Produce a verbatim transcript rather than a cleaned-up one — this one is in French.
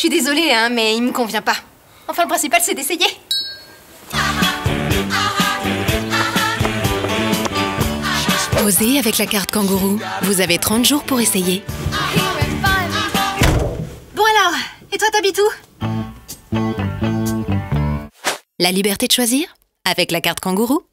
suis désolée, hein, mais il me convient pas. Enfin, le principal, c'est d'essayer. Osez avec la carte kangourou. Vous avez trente jours pour essayer. Bon alors, et toi t'habites où? La liberté de choisir avec la carte kangourou.